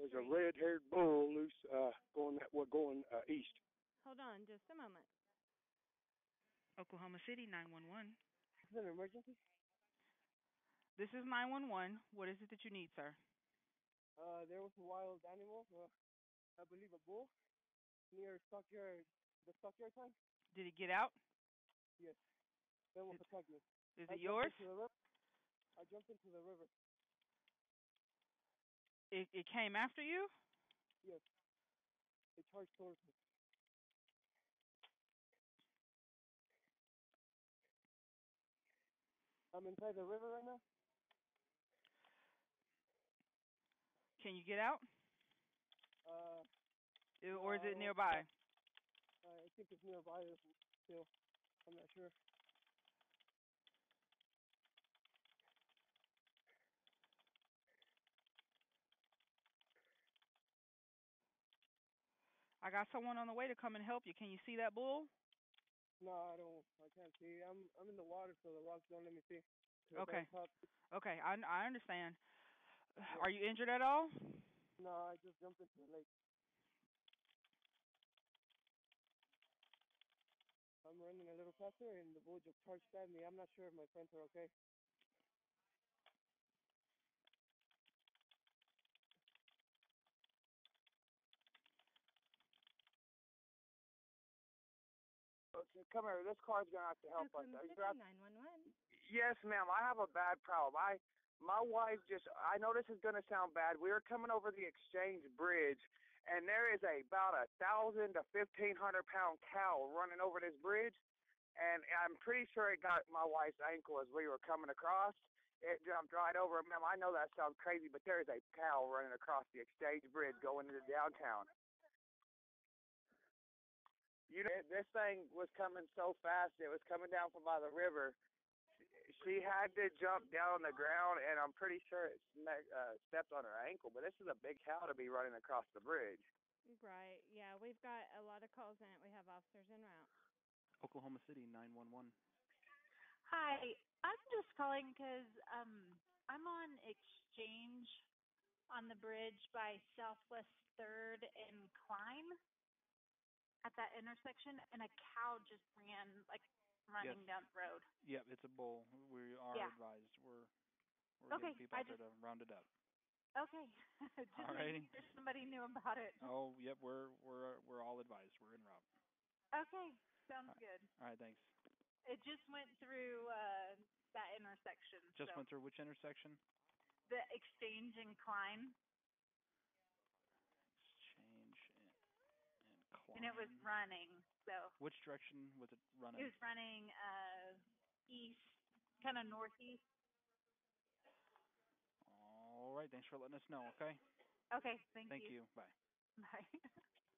There's a red-haired bull loose going east. Hold on just a moment. Oklahoma City 911. Is it an emergency? This is 911. What is it that you need, sir? There was a wild animal, I believe a bull, near the stockyard time. Did it get out? Yes. That will protect me. Is it yours? I jumped into the river. It came after you? Yes. It charged towards me. I'm inside the river right now. Can you get out? Or is it nearby? I think it's nearby still. I'm not sure. I got someone on the way to come and help you. Can you see that bull? No, I don't. I can't see. I'm in the water, so the rocks don't let me see. Okay. Okay, I understand. Yeah. Are you injured at all? No, I just jumped into the lake. I'm running a little faster, and the bull just charged at me. I'm not sure if my friends are okay. Come here. This car's gonna have to help us. Oklahoma City 911. Yes, ma'am. I have a bad problem. My wife I know this is gonna sound bad. We were coming over the Exchange Bridge, and there is about 1,000 to 1,500 pound cow running over this bridge, and I'm pretty sure it got my wife's ankle as we were coming across. It jumped right over. Ma'am, I know that sounds crazy, but there is a cow running across the Exchange Bridge going into downtown. You know, this thing was coming so fast. It was coming down from by the river. She had to jump down on the ground, and I'm pretty sure it stepped on her ankle. But this is a big cow to be running across the bridge. Right. Yeah, we've got a lot of calls in it. We have officers en route. Oklahoma City 911. Hi, I'm just calling because I'm on Exchange on the bridge by Southwest 3rd and Klein at that intersection, and a cow just ran, running down the road. Yep, it's a bull. We are advised. We're getting people out there to round it up. Okay. Just making sure somebody knew about it. Oh, yep, we're all advised. We're en route. Okay, sounds good. All right, thanks. It just went through that intersection. Went through which intersection? The Exchange and Klein. Exchange and Klein. And it was running, so. Which direction was it running? It was running east, kind of northeast. All right, thanks for letting us know, okay? Okay, thank you. Thank you. Bye. Bye.